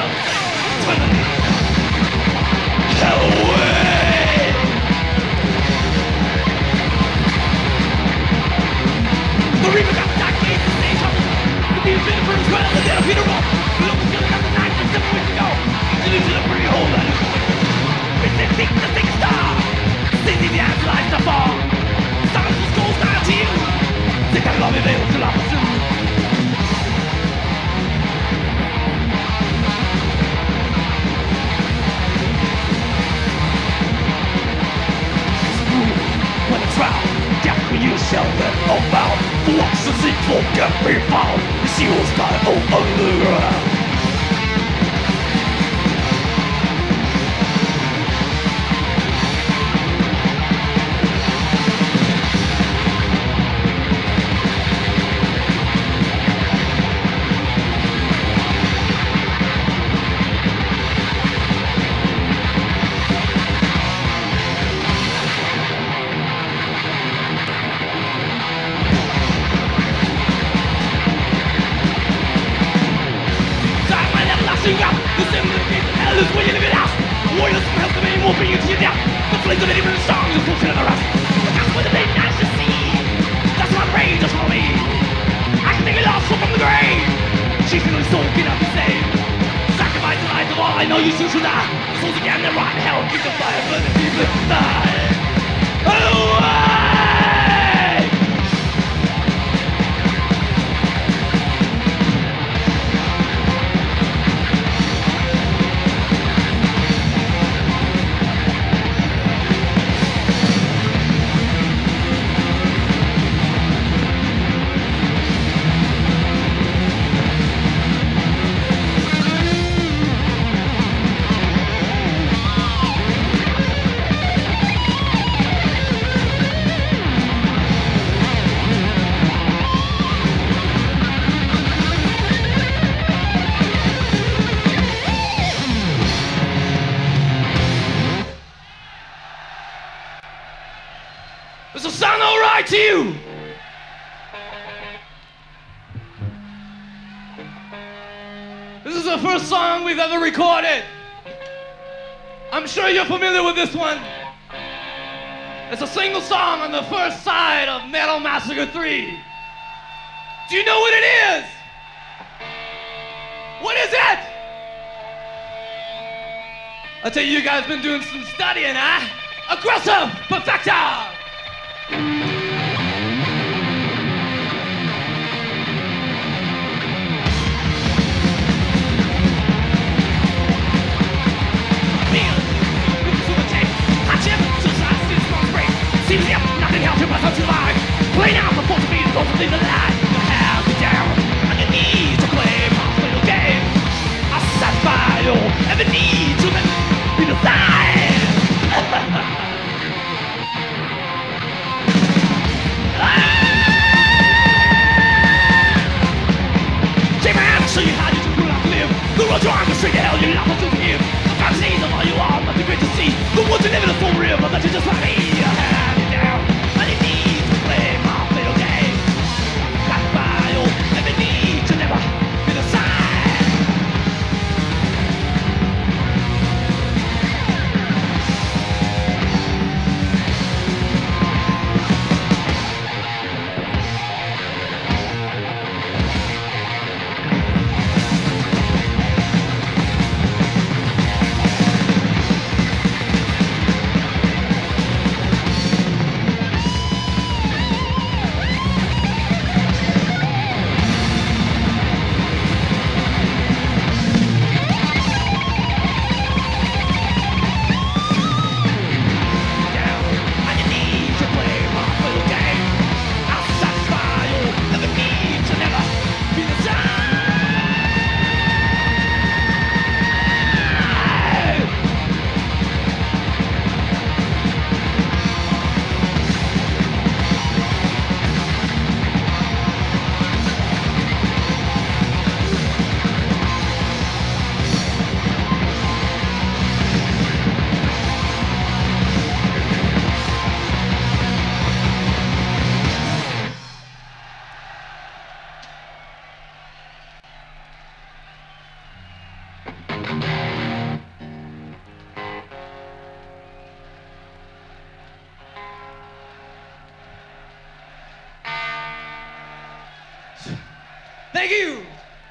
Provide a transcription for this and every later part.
To you. This is the first song we've ever recorded. I'm sure you're familiar with this one. It's a single song on the first side of Metal Massacre 3. Do you know what it is? What is it? I tell you guys been doing some studying, huh? Aggressive Perfector! Nothing else you must survive. Play now before the beat goes to leave the line. You have me down on your knees to play my little game. I satisfy you every need to be the sign. Take my hand and show you how you do not live. The road you're on, the straight to hell, you're not to forgive. The fantasies of all you are must be great to see. The ones you live in a full river that you just like me. Thank you.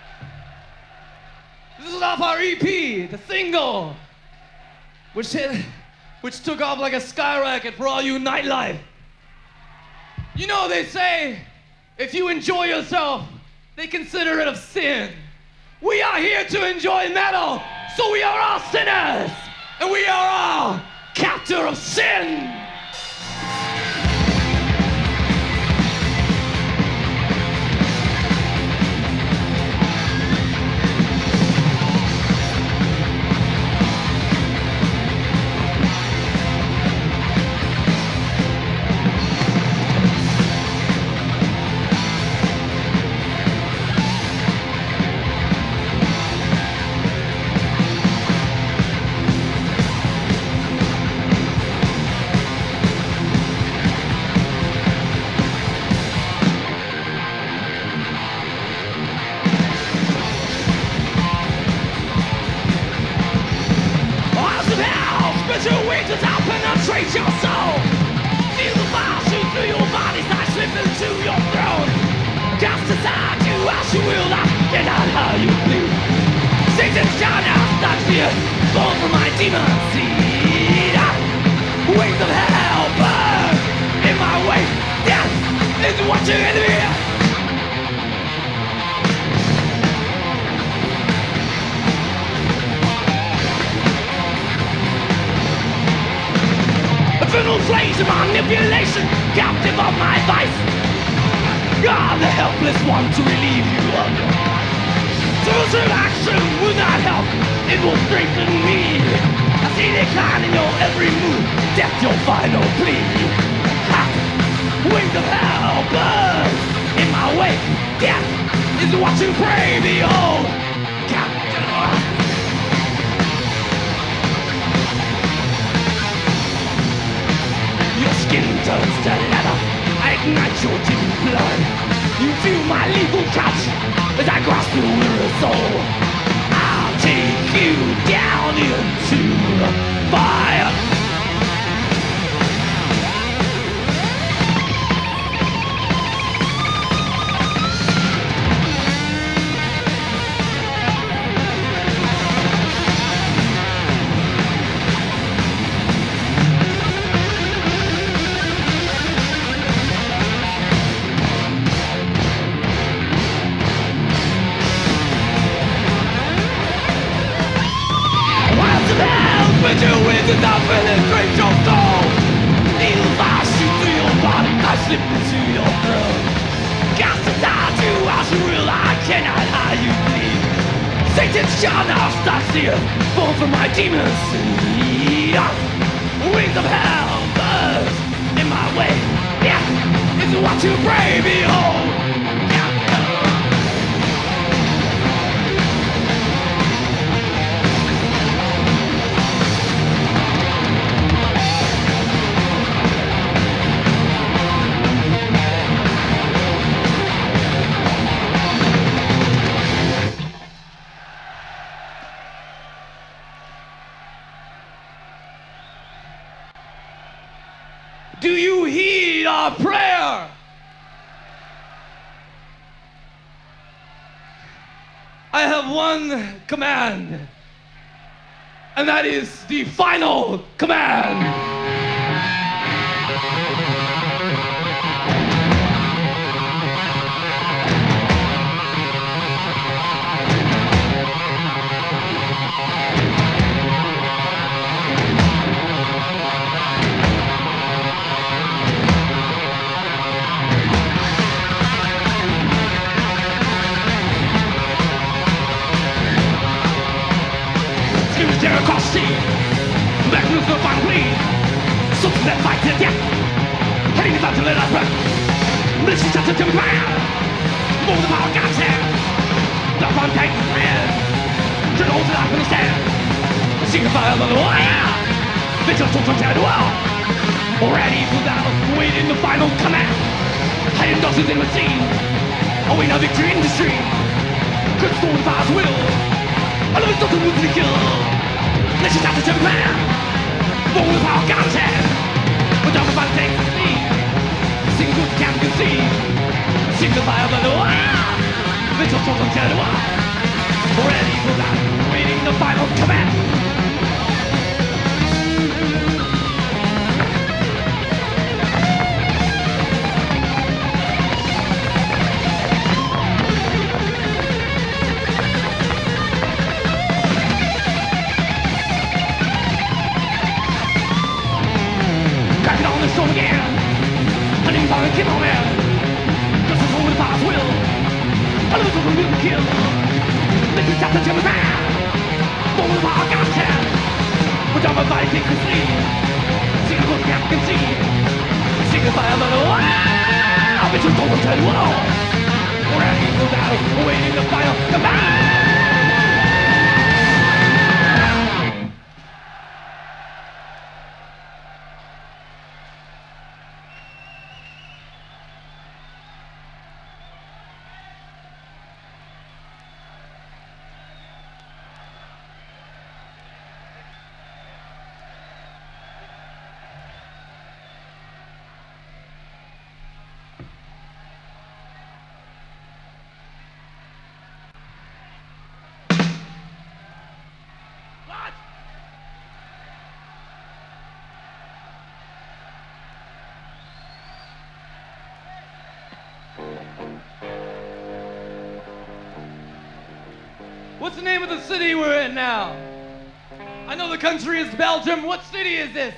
This is off our EP, the single, which took off like a skyrocket for all you nightlife. You know, they say, if you enjoy yourself, they consider it a sin. We are here to enjoy metal, so we are all sinners, and we are all Captor of Sin. Penetrate your soul. Feel the fire shoot through your body, start slipping to your throne. Cast aside you as you will, I cannot how you bleed. Satan's shine out, start fear, born from my demon seed. Wings of hell burn in my way. Death is what you're in me. Infernal flames of manipulation, captive of my vice. God, the helpless one to relieve you of your suicide action will not help, it will strengthen me. I see decline in your every move, death your final plea. Ha! Wings of hell burn in my way. Death is what you pray, behold. Captain. Your skin turns to leather, I ignite your dim blood. You feel my lethal touch as I grasp your weary soul. I'll take you down into fire. But your wizards are penetrate your soul. Needle fire shoot through your body, I slip into your throat. Cast aside you as you will, I cannot hide you bleed. Satan's shine now starts the earth, born from my demon seed. Wings of hell burst in my way. Yeah, it's what you pray, behold. Do you heed our prayer? I have one command, and that is the final command. Magnus of my plea, something that fight to death. Heading is out to let us run. This is just a command. More than our God's hand. The front tank is red. To those that I understand. See the fire on the wire. Vigil to protect the world. Ready for battle, waiting the final command. Hiding doctors in the sea. Owing our victory in the street. Good storm fire's will. I know it's nothing with the kill. Let's just have to jump man. Born with our God's hand. But down the fight takes the speed. Sing good camp can see. Sing the fire by the wire. Mitchell told them dead alive. Ready for that, waiting the final command. Crack it on the show again. Honey, fire, keep on man. This is only the past will. I live with a real kill. Make you tap the Jimmy man. Born with our God's hand. We're down my body, take the sleep. Sing a book, I can see. Sing a fire, but I'll bet you don't tell you all. Ready for battle, waiting the final command. What's the name of the city we're in now? I know the country is Belgium. What city is this?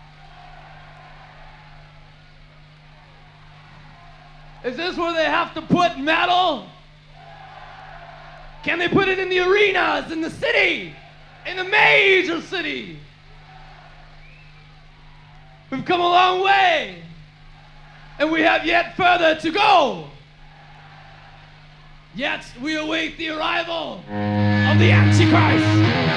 Is this where they have to put metal? Can they put it in the arenas, in the city, in the major city? We've come a long way, and we have yet further to go. Yet we await the arrival of the Antichrist.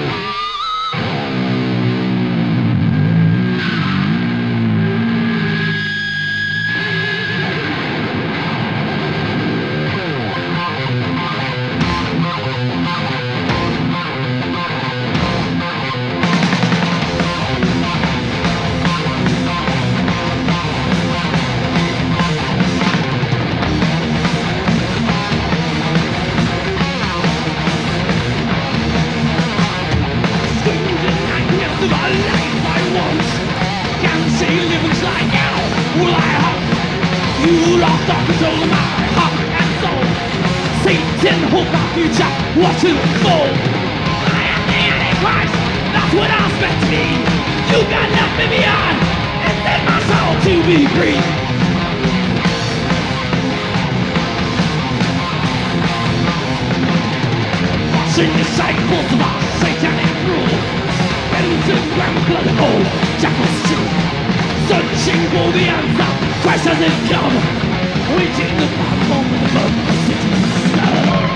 Watch it unfold. I am the Antichrist. That's what I was meant to be. You got left me behind and set my soul to be free. Watching the cycles of our satanic rule. Ready to grab a blood hole, jackals stew. Searching for the answer. Christ hasn't come. Waiting the moment above the city's sun.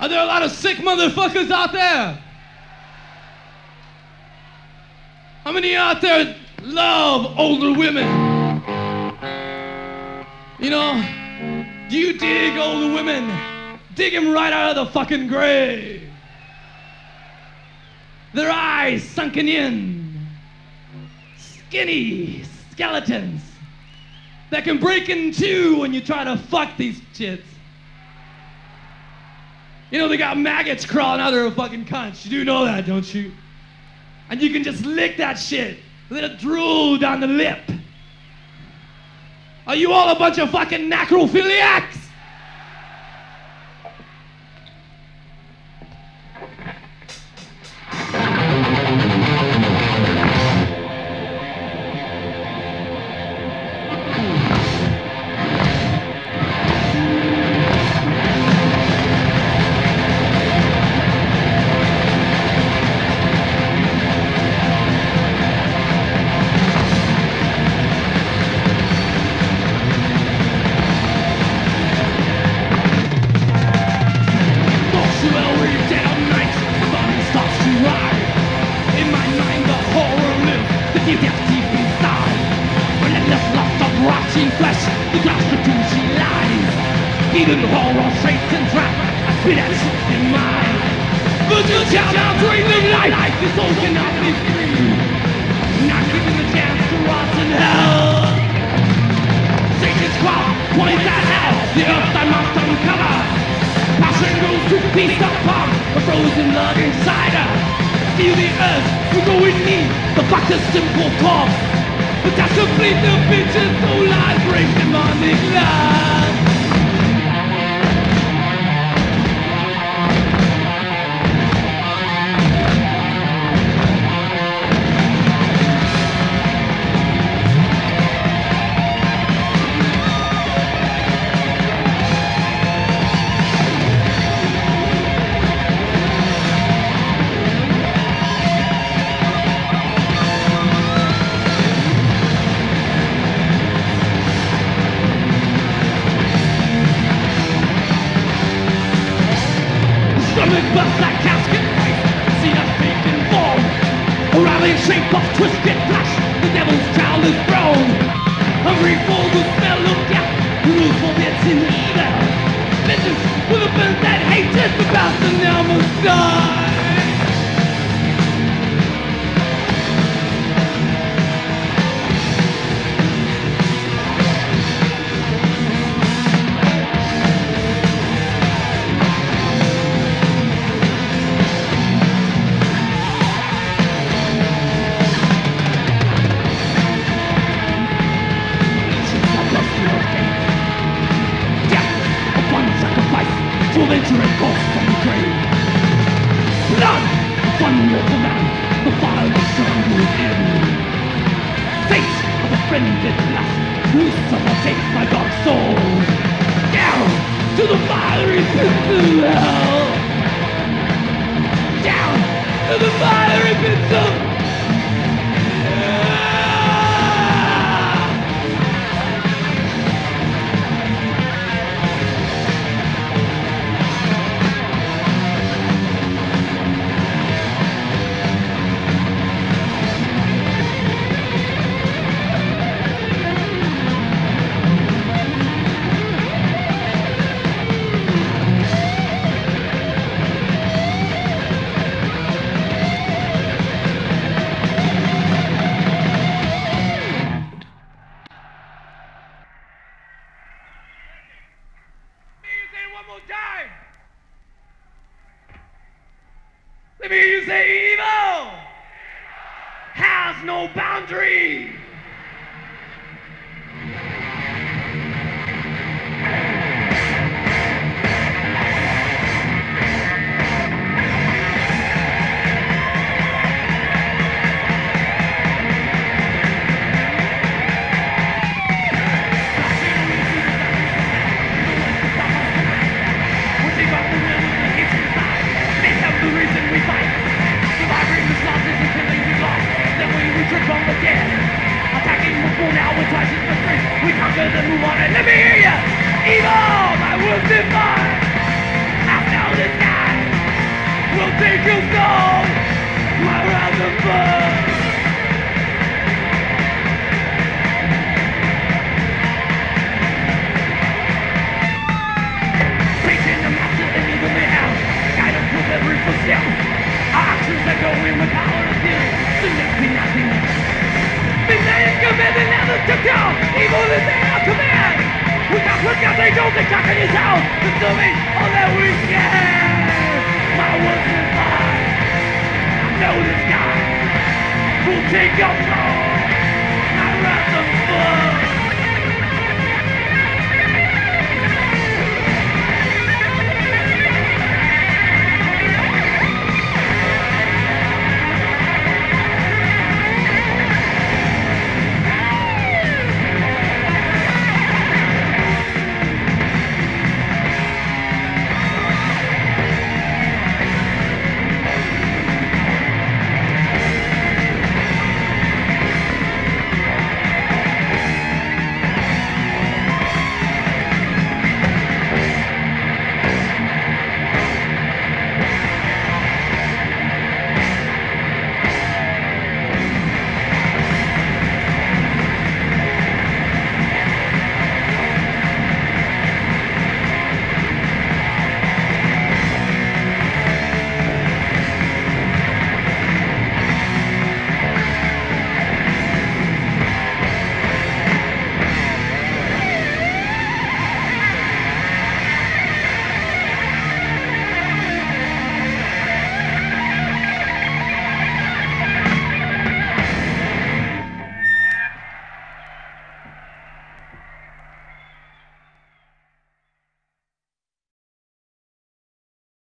Are there a lot of sick motherfuckers out there? How many out there love older women? You know, do you dig older women? Dig them right out of the fucking grave. Their eyes sunken in. Skinny skeletons that can break in two when you try to fuck these chits. You know, they got maggots crawling out of their fucking cunts. You do know that, don't you? And you can just lick that shit. Let it drool down the lip. Are you all a bunch of fucking necrophiliacs? Surviving the losses and killing we lost, then we return from the dead. think you know my random bird. Preaching the master and legal mayhem, guidance with every footstep. Our actions echo in the power of fear. Soon there be nothing left. Midnight is commanded, never to down. Evil is at our command. We got angels attacking his house, consuming all that we